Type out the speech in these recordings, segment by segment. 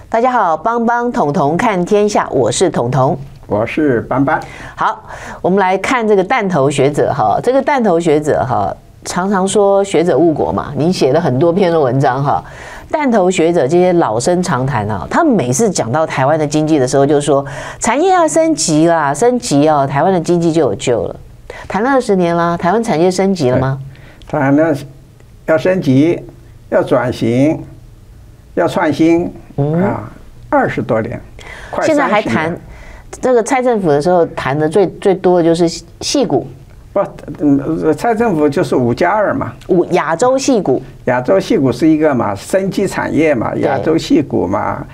大家好，帮帮统统看天下，我是统统， 我是班班。 好，我们来看这个弹头学者哈，这个弹头学者哈，常常说学者误国嘛，您写了很多篇的文章哈。弹头学者这些老生常谈啊，他们每次讲到台湾的经济的时候，就说产业要升级啦，升级啊，台湾的经济就有救了。谈了20年啦，台湾产业升级了吗？ 谈了要升级，要转型，要创新啊，20多年，快30年。 现在还谈这个蔡政府的时候谈的最多的就是矽谷。 不，蔡政府就是5+2嘛， 亚洲矽谷， 亚洲矽谷是一个嘛，生机产业嘛，亚洲矽谷嘛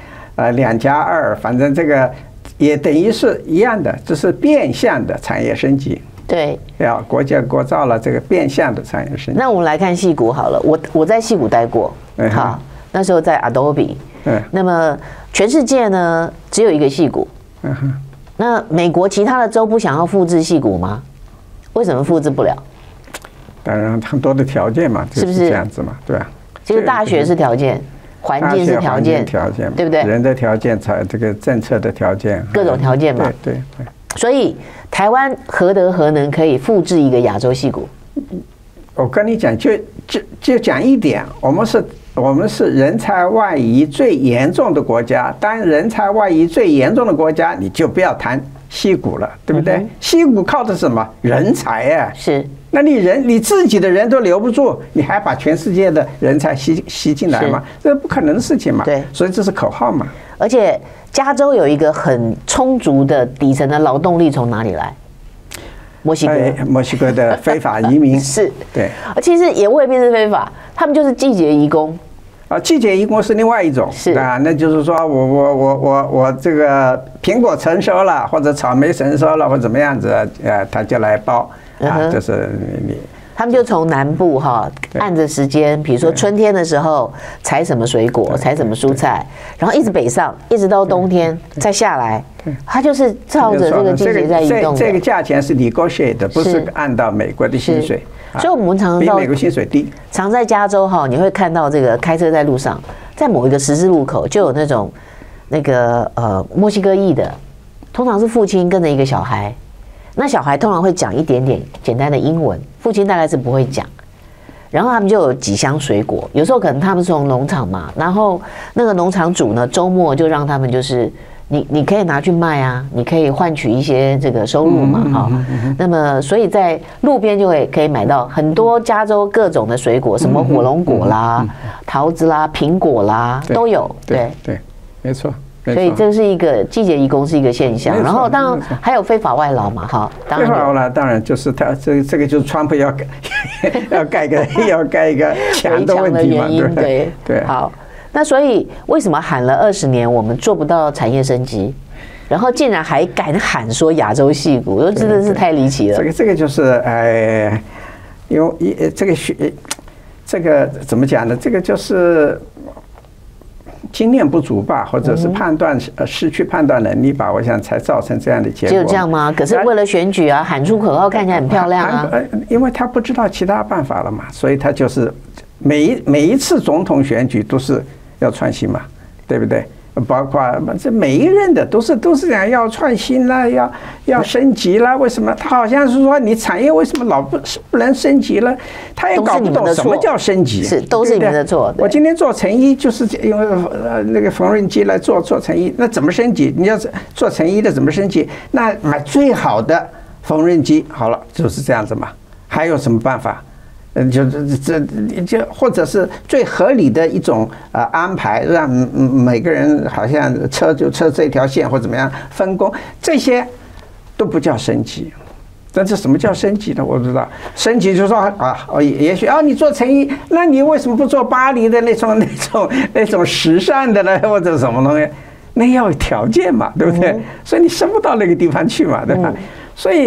，2+2，反正这个也等于是一样的，这是变相的产业升级。 对， 要国建国造了，这个变相的产业升级。 那我们来看矽谷好了，我在矽谷待过，好，那时候在 Adobe， 那么全世界呢只有一个矽谷，那美国其他的州不想要复制矽谷吗？为什么复制不了？ 当然很多的条件嘛，就是这样子嘛，对吧？ 这个大学是条件，环境是条件，对不对？ 人的条件才这个政策的条件， 各种条件嘛。 对。 所以台湾何德何能可以复制一个亚洲矽谷？ 我跟你讲，就讲一点，我们是人才外移最严重的国家。当人才外移最严重的国家，你就不要谈矽谷了，对不对？矽谷靠的是什么？人才呀。 是。 那你自己的人都留不住，你还把全世界的人才吸进来吗？这不可能的事情嘛。 对。 所以这是口号嘛。 而且加州有一个很充足的底层的劳动力，从哪里来？墨西哥， 墨西哥的非法移民是， 对， 其实也未必是非法，他们就是季节移工。 季节移工是另外一种， 是啊，那就是说我这个苹果成熟了，或者草莓成熟了，或怎么样子，他就来包啊，就是你。 他们就从南部哈，按着时间，比如说春天的时候采什么水果，采什么蔬菜，然后一直北上，一直到冬天再下来，它就是照着这个季节在移动的。 这个价钱是 negotiate 的，不是按照美国的薪水。 所以我们常常比美国薪水低。 常在加州哈，你会看到这个开车在路上，在某一个十字路口就有那种墨西哥裔的，通常是父亲跟着一个小孩。那小孩通常会讲一点点简单的英文，父亲大概是不会讲。然后他们就有几箱水果，有时候可能他们是从农场嘛，然后那个农场主呢，周末就让他们就是你可以拿去卖啊，你可以换取一些这个收入嘛，哈。那么所以在路边就可以买到很多加州各种的水果，什么火龙果啦、桃子啦、苹果啦都有，对， 没错。 所以这是一个季节移工是一个现象，然后当然还有非法外劳嘛，哈。 非法外劳当然就是他这个就是川普要盖一个墙的问题嘛，对。 好，那所以为什么喊了20年我们做不到产业升级，然后竟然还敢喊说亚洲矽谷，我真的是太离奇了。 这个就是因为这个怎么讲呢？这个就是经验不足吧，或者是失去判断能力吧，我想才造成这样的结果。 只有这样吗？可是为了选举啊，喊出口号看起来很漂亮啊。 因为他不知道其他办法了嘛，所以他就是每一次总统选举都是要创新嘛，对不对？包括这每一任的都是讲要创新啦，要升级啦。为什么他好像是说你产业为什么老不能升级了？他也搞不懂什么叫升级， 都是你们的错。 我今天做成衣就是因为那个缝纫机来做成衣，那怎么升级？你要做成衣的怎么升级？那买最好的缝纫机好了，就是这样子嘛。还有什么办法？就或者是最合理的一种安排，让每个人好像车这条线或怎么样分工，这些都不叫升级。但是什么叫升级呢？我不知道。升级就是说也许你做成衣，那你为什么不做巴黎的那种时尚的呢？或者什么东西？那要有条件嘛，对不对？所以你升不到那个地方去嘛，对吧？所以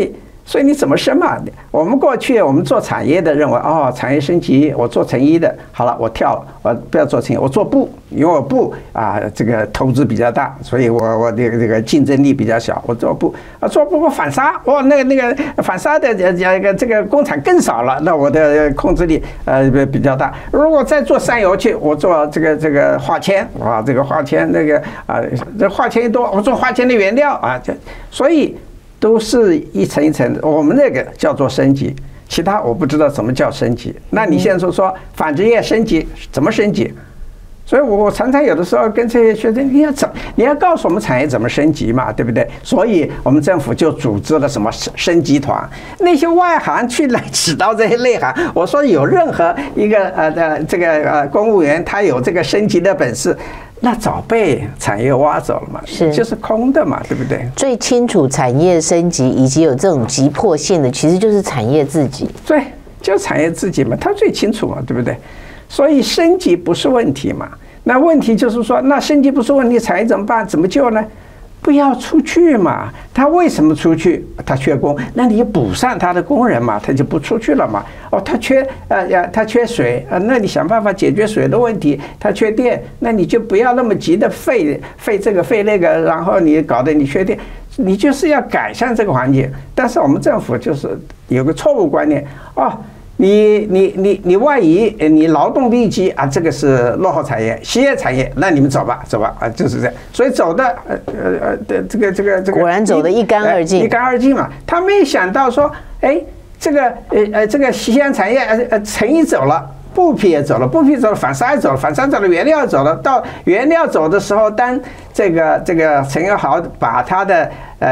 所以你怎么升嘛？我们过去我们做产业的认为，哦，产业升级，我做成衣的，好了，我跳了，我不要做成衣，我做布，因为我布啊，这个投资比较大，所以我这个竞争力比较小，我做布啊，做布我反杀，哇，那个反杀的这个工厂更少了，那我的控制力比较大。如果再做山油去，我做这个化纤，哇，这个化纤那个啊，这化纤一多，我做化纤的原料啊，所以。都是一层一层的，我们那个叫做升级，其他我不知道什么叫升级。那你现在说纺织业升级怎么升级？所以我常常有的时候跟这些学生，你要告诉我们产业怎么升级嘛，对不对？所以我们政府就组织了什么升级团，那些外行去来指导这些内行。我说有任何一个这个公务员他有这个升级的本事。那早被产业挖走了嘛，就是空的嘛，对不对？ 最清楚产业升级以及有这种急迫性的，其实就是产业自己。 对，就是产业自己嘛，他最清楚嘛，对不对？所以升级不是问题嘛。那问题就是说，那升级不是问题，产业怎么办？怎么救呢？不要出去嘛。他为什么出去？他缺工，那你补上他的工人嘛，他就不出去了嘛。哦，他缺水那你想办法解决水的问题。他缺电，那你就不要那么急的费这个费那个，然后你搞得你缺电，你就是要改善这个环境。但是我们政府就是有个错误观念哦。你外移，你劳动密集啊，这个是落后产业、歇业产业，那你们走吧啊，就是这样。所以走的这个果然走得一干二净， 一干二净嘛。他没想到说，哎，这个西安产业成衣走了。布匹也走了，布匹走了，反杀也走了，反杀走了，原料走了。到原料走的时候，当这个陈友豪把他的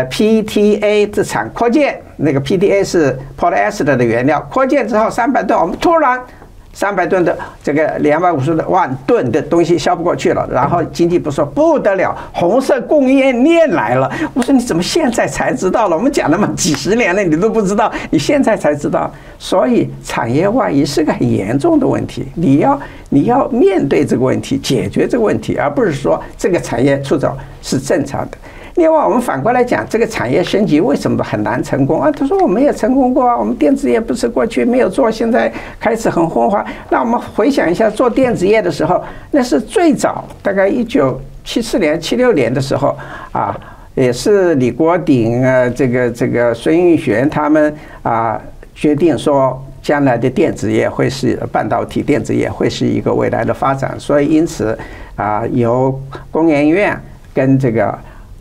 PTA 这厂扩建，那个 PTA 是 polyester 的原料，扩建之后300吨，我们突然300吨的这个250万吨的东西销不过去了，然后经济部说不得了，红色供应链来了。我说你怎么现在才知道了？我们讲了嘛几十年了，你都不知道，你现在才知道。所以产业外移是个很严重的问题，你要面对这个问题，解决这个问题，而不是说这个产业出走是正常的。另外，我们反过来讲，这个产业升级为什么很难成功啊？他说我们也成功过啊，我们电子业不是过去没有做，现在开始很辉煌。那我们回想一下，做电子业的时候，那是最早大概1974年、76年的时候啊，也是李国鼎这个孙运璇他们决定说，将来的电子业会是半导体电子业会是一个未来的发展，所以因此由工研院跟这个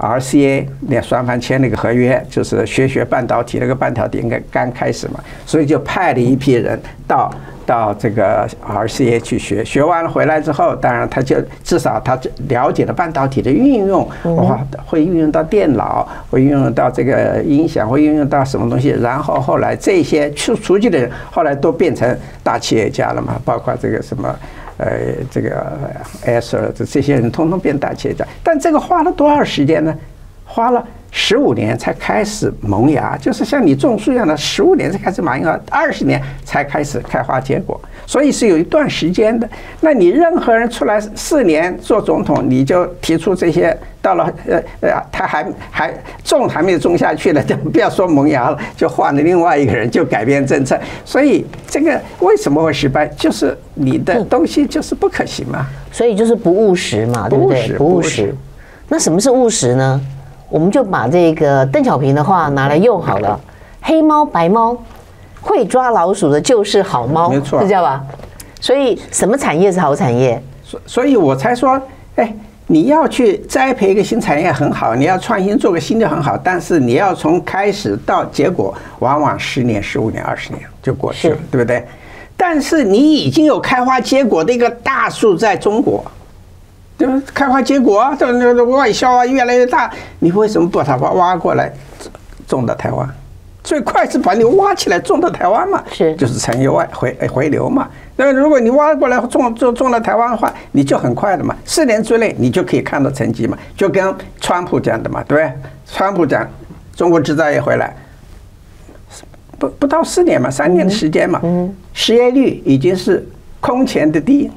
RCA 那双方签了一个合约，就是学半导体，那个半导体应该刚开始嘛，所以就派了一批人到这个 RCA 去学完了回来之后，当然他就至少他了解了半导体的运用，哇，会运用到电脑，会运用到这个音响，会运用到什么东西，然后后来这些出去的人后来都变成大企业家了嘛，包括这个什么。这个 Acer 这些人通通变大企业家，但这个花了多少时间呢？花了15年才开始萌芽，就是像你种树一样的，15年才开始萌芽，20年才开始开花结果，所以是有一段时间的。那你任何人出来4年做总统，你就提出这些，到了他还种还没有种下去了，就不要说萌芽了，就换了另外一个人，就改变政策。所以这个为什么会失败？就是你的东西就是不可行嘛。 所以就是不务实嘛，对不对？不务实。那什么是务实呢？我们就把这个邓小平的话拿来用好了，黑猫白猫，会抓老鼠的就是好猫， 没错， 是这样吧？所以什么产业是好产业？ 所以我才说，哎，你要去栽培一个新产业很好，你要创新做个新的很好，但是你要从开始到结果，往往10年、15年、20年就过去了，对不对？但是你已经有开花结果的一个大树在中国。开花结果啊，这外销啊越来越大，你为什么不把它挖过来种到台湾？最快是把你挖起来种到台湾嘛，就是产业回流嘛。那如果你挖过来种到台湾的话，你就很快的嘛，4年之内你就可以看到成绩嘛，就跟川普讲的嘛，对不对？川普讲中国制造业回来，不到4年嘛，3年的时间嘛，失业率已经是空前的低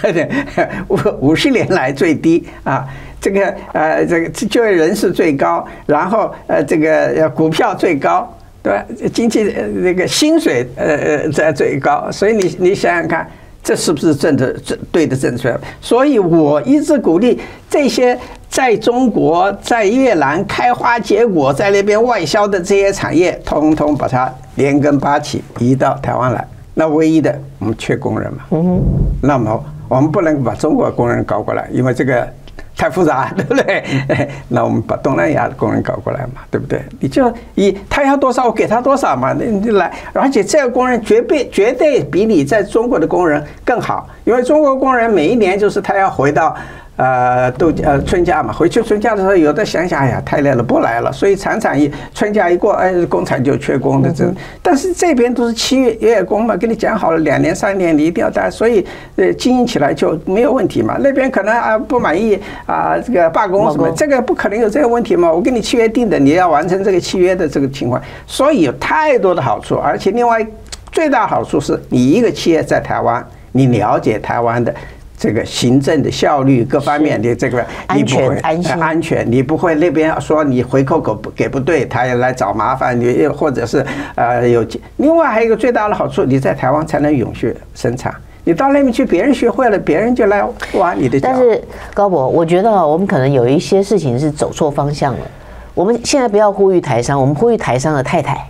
，50年来最低啊！这个就业人数最高，然后这个股票最高， 对吧？经济那个薪水在最高，所以你想想看，这是不是对的政策？所以我一直鼓励这些在中国、在越南开花结果，在那边外销的这些产业，通通把它连根拔起移到台湾来。那唯一的，我们缺工人嘛，那么我们不能把中国工人搞过来，因为这个太复杂，对不对？那我们把东南亚的工人搞过来嘛，对不对？你就他要多少，我给他多少嘛，你来，而且这个工人绝对比你在中国的工人更好，因为中国工人每一年就是他要回到。春假嘛，回去春假的时候，有的想想，哎呀，太累了，不来了。所以常常春假一过，哎，工厂就缺工的。但是这边都是7月工嘛，跟你讲好了，2年3年你一定要待，所以经营起来就没有问题嘛。那边可能不满意这个罢工什么，这个不可能有这个问题嘛。我跟你契约定的，你要完成这个契约的这个情况，所以有太多的好处，而且另外最大好处是你一个企业在台湾，你了解台湾的。这个行政的效率各方面的这个你不会安全，你不会那边说你回扣给不对，他也来找麻烦，你或者是有。另外还有一个最大的好处，你在台湾才能永续生产。你到那边去，别人学会了，别人就来挖你的脚。 但是高博，我觉得我们可能有一些事情是走错方向了。我们现在不要呼吁台商，我们呼吁台商的太太。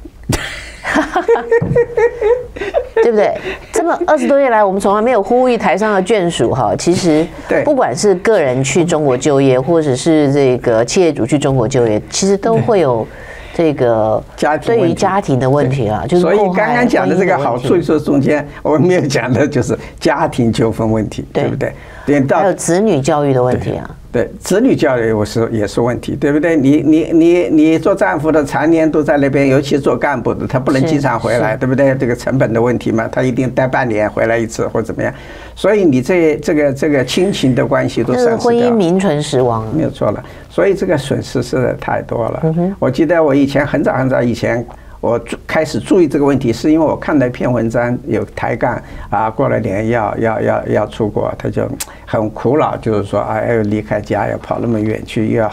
对不对？这么20多年来，我们从来没有呼吁台商的眷属哈。其实，不管是个人去中国就业，或者是这个企业主去中国就业，其实都会有这个对于家庭的问题啊。就是所以刚刚讲的这个好处，就是中间我们没有讲的就是家庭纠纷问题，对不对？ 还有子女教育的问题啊。 对，子女教育也是问题，对不对？你做丈夫的常年都在那边，尤其做干部的，他不能经常回来，对不对？这个成本的问题嘛，他一定待半年回来一次或怎么样，所以你这个亲情的关系都丧失掉， 婚姻名存实亡， 没有错了。所以这个损失实在太多了。我记得我以前很早以前。我开始注意这个问题，是因为我看到一篇文章，有台干过了年要出国，他就很苦恼，就是说要离开家，要跑那么远去，要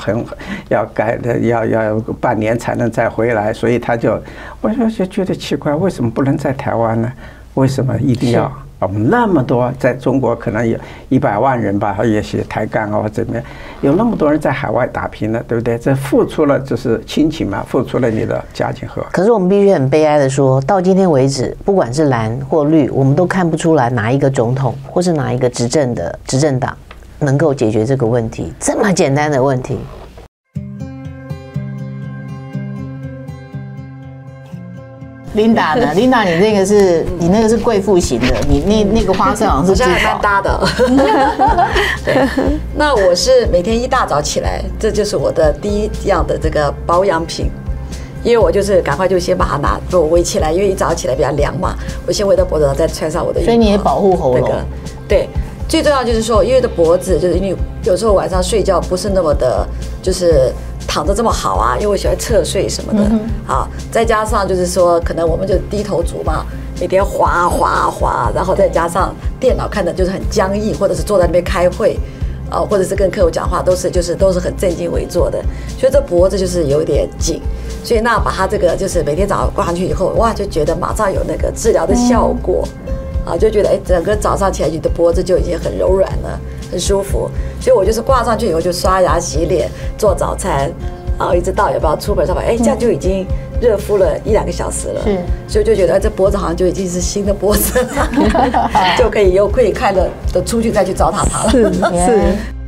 半年才能再回来，所以我就觉得奇怪，为什么不能在台湾呢？为什么一定要？我们那么多，在中国可能有100万人吧，也许台干或怎么样，有那么多人在海外打拼了，对不对？这付出了就是亲情嘛，付出了你的家庭和。 可是我们必须很悲哀的说，到今天为止，不管是蓝或绿，我们都看不出来哪一个总统或是哪一个执政党能够解决这个问题，这么简单的问题。Linda 呢 ？Linda， 你那个是贵妇型的，你那个花色好像是珠宝， 蛮搭的。对，那我是每天一大早起来，这就是我的第一样的这个保养品，因为我就是赶快就先把它我围起来，因为一早起来比较凉嘛，我先围到脖子上，再穿上我的衣服。 所以你也保护喉咙。 对，最重要就是说，因为的脖子，就是因为有时候晚上睡觉不是那么的，就是躺着这么好啊，因为我喜欢侧睡什么的。好，再加上就是说，可能我们就低头族嘛，每天滑，然后再加上电脑看的就是很僵硬，或者是坐在那边开会，或者是跟客户讲话都是很正襟危坐的，所以这脖子就是有点紧。所以那把它这个就是每天早上挂上去以后，哇，就觉得马上有那个治疗的效果。就觉得整个早上起来你的脖子就已经很柔软了，很舒服。所以我就是挂上去以后就刷牙洗脸做早餐，然后一直到要不要出门上班，这样就已经热敷了1-2个小时了。是，所以就觉得这脖子好像就已经是新的脖子了，就可以快乐的出去再去糟蹋它了。 是。